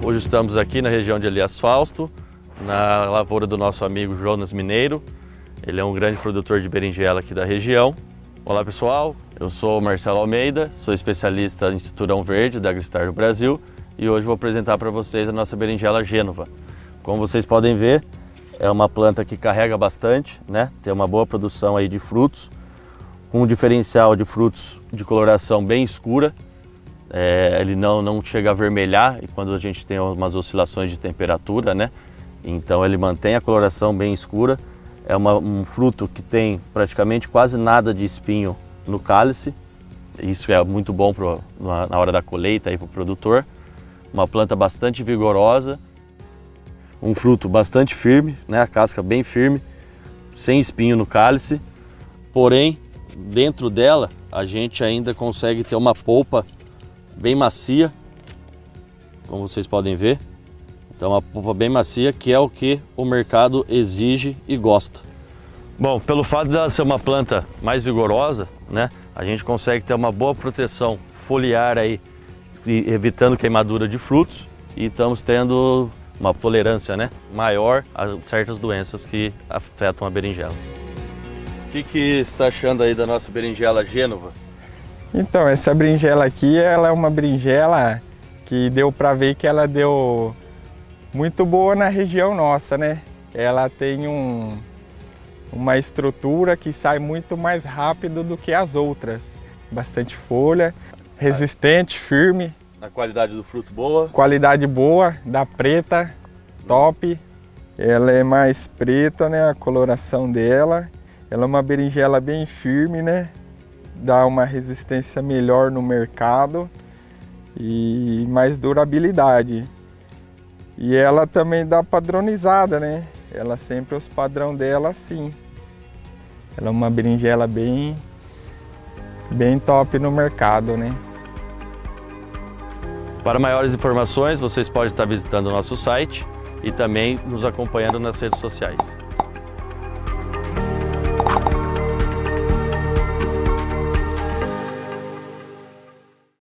Hoje estamos aqui na região de Elias Fausto, na lavoura do nosso amigo Jonas Mineiro. Ele é um grande produtor de berinjela aqui da região. Olá pessoal, eu sou Marcelo Almeida, sou especialista em cinturão verde da Agristar do Brasil e hoje vou apresentar para vocês a nossa berinjela Gênova. Como vocês podem ver, é uma planta que carrega bastante, né? Tem uma boa produção aí de frutos, com um diferencial de frutos de coloração bem escura. Ele não chega a avermelhar e quando a gente tem umas oscilações de temperatura, né? Então ele mantém a coloração bem escura. É um fruto que tem praticamente quase nada de espinho no cálice. Isso é muito bom na hora da colheita para o produtor. Uma planta bastante vigorosa. Um fruto bastante firme, né? A casca bem firme, sem espinho no cálice. Porém, dentro dela a gente ainda consegue ter uma polpa bem macia, como vocês podem ver. Então uma polpa bem macia, que é o que o mercado exige e gosta. Bom, pelo fato dela ser uma planta mais vigorosa, né, a gente consegue ter uma boa proteção foliar aí, evitando queimadura de frutos, e estamos tendo uma tolerância, né, maior a certas doenças que afetam a berinjela. O que você está achando aí da nossa berinjela Gênova? Então, essa berinjela aqui, ela é uma berinjela que deu para ver que ela deu muito boa na região nossa, né? Ela tem uma estrutura que sai muito mais rápido do que as outras. Bastante folha, resistente, firme. A qualidade do fruto boa? Qualidade boa, da preta, top. Ela é mais preta, né? A coloração dela. Ela é uma berinjela bem firme, né? Dá uma resistência melhor no mercado e mais durabilidade. E ela também dá padronizada, né? Ela sempre os padrão dela assim. Ela é uma berinjela bem top no mercado, né? Para maiores informações, vocês podem estar visitando o nosso site e também nos acompanhando nas redes sociais.